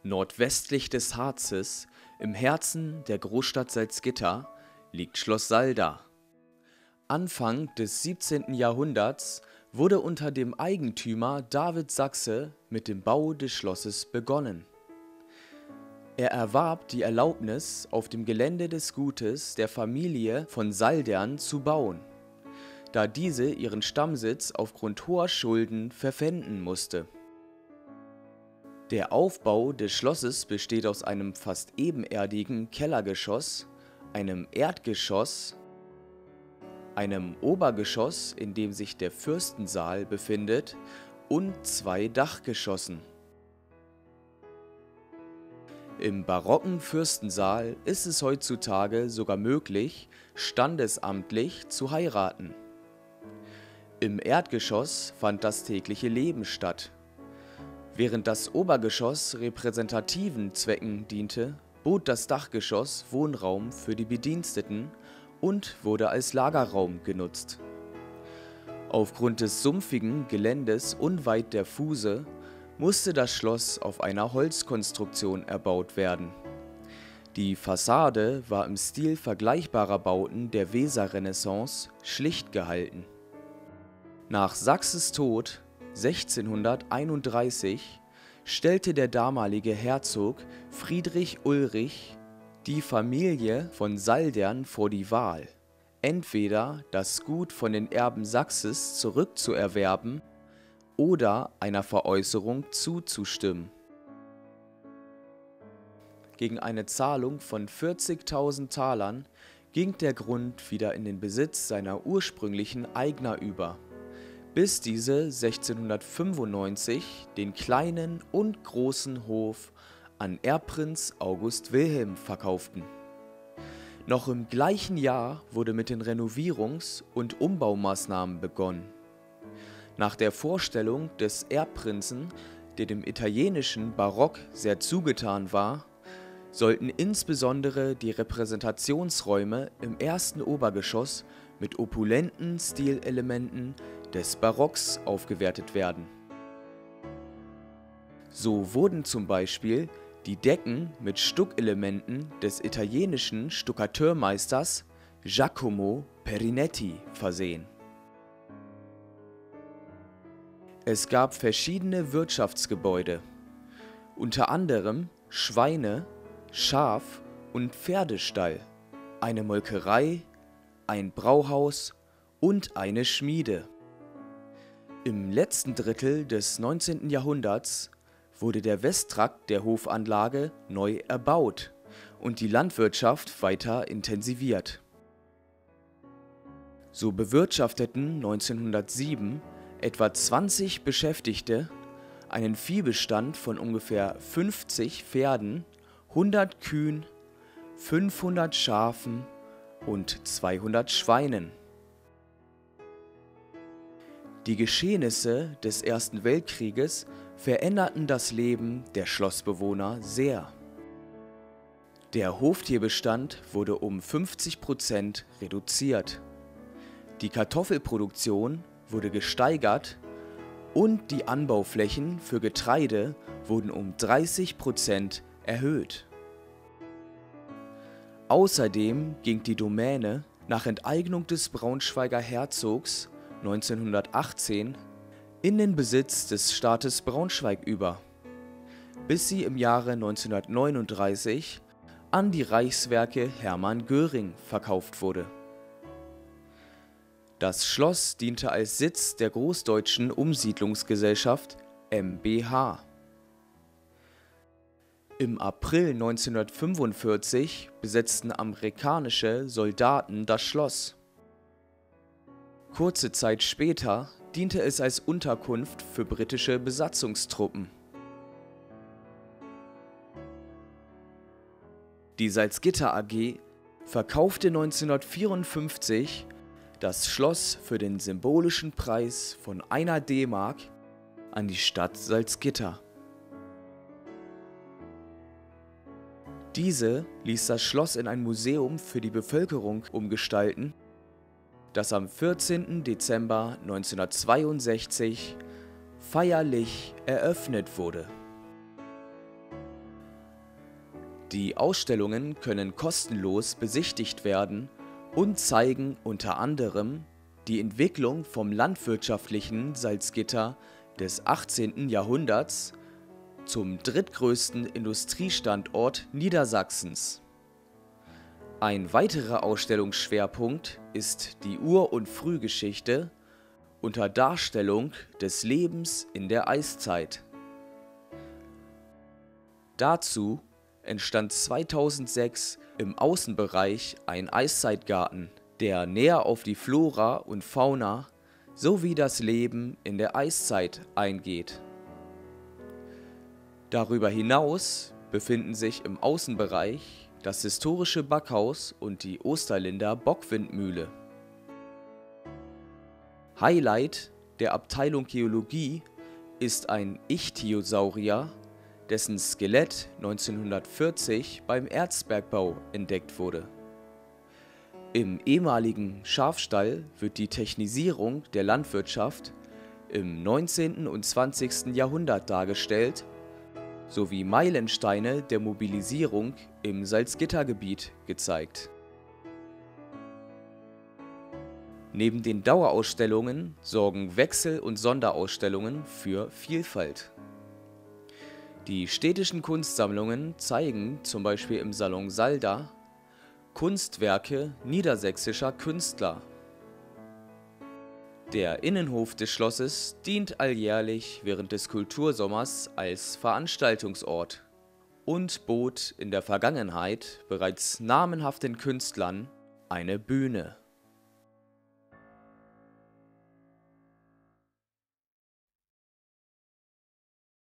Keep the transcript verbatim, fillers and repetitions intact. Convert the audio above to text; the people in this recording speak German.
Nordwestlich des Harzes, im Herzen der Großstadt Salzgitter, liegt Schloss Salda. Anfang des siebzehnten Jahrhunderts wurde unter dem Eigentümer David Sachse mit dem Bau des Schlosses begonnen. Er erwarb die Erlaubnis, auf dem Gelände des Gutes der Familie von Saldern zu bauen, da diese ihren Stammsitz aufgrund hoher Schulden verpfänden musste. Der Aufbau des Schlosses besteht aus einem fast ebenerdigen Kellergeschoss, einem Erdgeschoss, einem Obergeschoss, in dem sich der Fürstensaal befindet, und zwei Dachgeschossen. Im barocken Fürstensaal ist es heutzutage sogar möglich, standesamtlich zu heiraten. Im Erdgeschoss fand das tägliche Leben statt. Während das Obergeschoss repräsentativen Zwecken diente, bot das Dachgeschoss Wohnraum für die Bediensteten und wurde als Lagerraum genutzt. Aufgrund des sumpfigen Geländes unweit der Fuhse musste das Schloss auf einer Holzkonstruktion erbaut werden. Die Fassade war im Stil vergleichbarer Bauten der Weserrenaissance schlicht gehalten. Nach Sachses Tod sechzehnhunderteinunddreißig stellte der damalige Herzog Friedrich Ulrich die Familie von Saldern vor die Wahl, entweder das Gut von den Erben Sachses zurückzuerwerben oder einer Veräußerung zuzustimmen. Gegen eine Zahlung von vierzigtausend Talern ging der Grund wieder in den Besitz seiner ursprünglichen Eigner über, bis diese sechzehnhundertfünfundneunzig den kleinen und großen Hof an Erbprinz August Wilhelm verkauften. Noch im gleichen Jahr wurde mit den Renovierungs- und Umbaumaßnahmen begonnen. Nach der Vorstellung des Erbprinzen, der dem italienischen Barock sehr zugetan war, sollten insbesondere die Repräsentationsräume im ersten Obergeschoss mit opulenten Stilelementen des Barocks aufgewertet werden. So wurden zum Beispiel die Decken mit Stuckelementen des italienischen Stuckateurmeisters Giacomo Perinetti versehen. Es gab verschiedene Wirtschaftsgebäude, unter anderem Schweine-, Schaf- und Pferdestall, eine Molkerei, ein Brauhaus und eine Schmiede. Im letzten Drittel des neunzehnten Jahrhunderts wurde der Westtrakt der Hofanlage neu erbaut und die Landwirtschaft weiter intensiviert. So bewirtschafteten neunzehnhundertsieben etwa zwanzig Beschäftigte einen Viehbestand von ungefähr fünfzig Pferden, hundert Kühen, fünfhundert Schafen und zweihundert Schweinen. Die Geschehnisse des Ersten Weltkrieges veränderten das Leben der Schlossbewohner sehr. Der Hoftierbestand wurde um fünfzig Prozent reduziert. Die Kartoffelproduktion wurde gesteigert und die Anbauflächen für Getreide wurden um dreißig Prozent erhöht. Außerdem ging die Domäne nach Enteignung des Braunschweiger Herzogs neunzehnhundertachtzehn in den Besitz des Staates Braunschweig über, bis sie im Jahre neunzehnhundertneununddreißig an die Reichswerke Hermann Göring verkauft wurde. Das Schloss diente als Sitz der Großdeutschen Umsiedlungsgesellschaft M B H. Im April neunzehnhundertfünfundvierzig besetzten amerikanische Soldaten das Schloss. Kurze Zeit später diente es als Unterkunft für britische Besatzungstruppen. Die Salzgitter A G verkaufte neunzehnhundertvierundfünfzig das Schloss für den symbolischen Preis von einer D-Mark an die Stadt Salzgitter. Diese ließ das Schloss in ein Museum für die Bevölkerung umgestalten, das am vierzehnten Dezember neunzehnhundertzweiundsechzig feierlich eröffnet wurde. Die Ausstellungen können kostenlos besichtigt werden und zeigen unter anderem die Entwicklung vom landwirtschaftlichen Salzgitter des achtzehnten Jahrhunderts zum drittgrößten Industriestandort Niedersachsens. Ein weiterer Ausstellungsschwerpunkt ist die Ur- und Frühgeschichte unter Darstellung des Lebens in der Eiszeit. Dazu entstand zweitausendsechs im Außenbereich ein Eiszeitgarten, der näher auf die Flora und Fauna sowie das Leben in der Eiszeit eingeht. Darüber hinaus befinden sich im Außenbereich das historische Backhaus und die Osterlinder Bockwindmühle. Highlight der Abteilung Geologie ist ein Ichthyosaurier, dessen Skelett neunzehnhundertvierzig beim Erzbergbau entdeckt wurde. Im ehemaligen Schafstall wird die Technisierung der Landwirtschaft im neunzehnten und zwanzigsten Jahrhundert dargestellt, sowie Meilensteine der Mobilisierung im Salzgittergebiet gezeigt. Neben den Dauerausstellungen sorgen Wechsel- und Sonderausstellungen für Vielfalt. Die städtischen Kunstsammlungen zeigen zum Beispiel im Salon Salda Kunstwerke niedersächsischer Künstler. Der Innenhof des Schlosses dient alljährlich während des Kultursommers als Veranstaltungsort und bot in der Vergangenheit bereits namenhaften Künstlern eine Bühne.